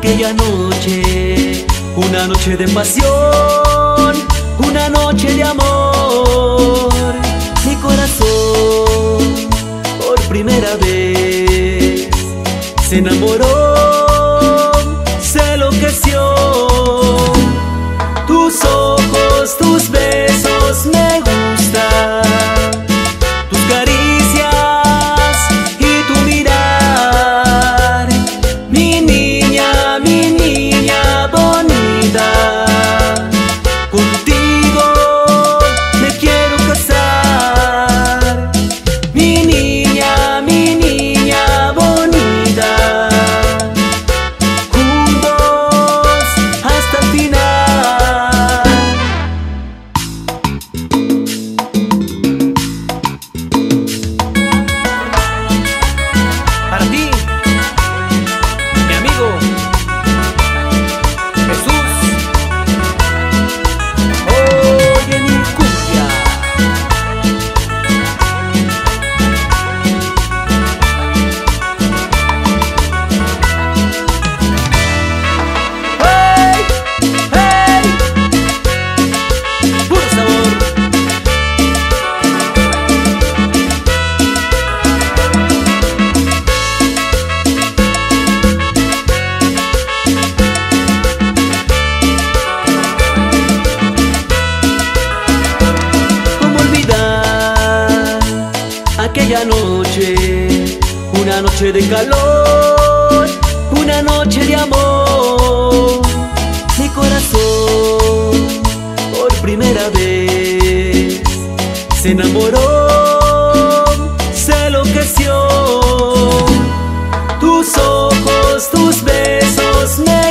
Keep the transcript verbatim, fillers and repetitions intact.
aquella noche, una noche de pasión, una noche de amor. Mi corazón por primera vez se enamoró, se enloqueció. Tus ojos, tus besos me gustan, tus caricias y tu mirar. Mi niña, mi niña bonita, contigo me quiero casar. Mi niña, mi niña bonita, juntos hasta el final. Para ti, mi amigo Jesús, oye mi cumbia. ¡Hey! ¡Hey! Puro sabor. ¿Cómo olvidar aquella noche? Una noche de calor, una noche de amor. Mi corazón por primera vez se enamoró, se enloqueció. Tus ojos, tus besos me